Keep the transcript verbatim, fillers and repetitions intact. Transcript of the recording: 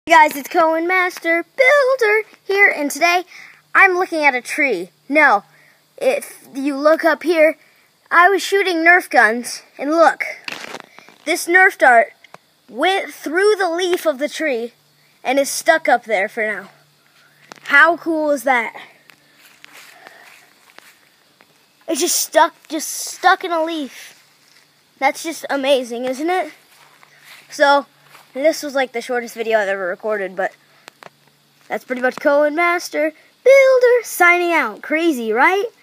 Guys, it's Cohen Master Builder here, and today I'm looking at a tree. Now, if you look up here, I was shooting Nerf guns, and look, this Nerf dart went through the leaf of the tree and is stuck up there for now. How cool is that? It's just stuck, just stuck in a leaf. That's just amazing, isn't it? So, this was like the shortest video I've ever recorded, but that's pretty much Cohen Master Builder signing out. Crazy, right?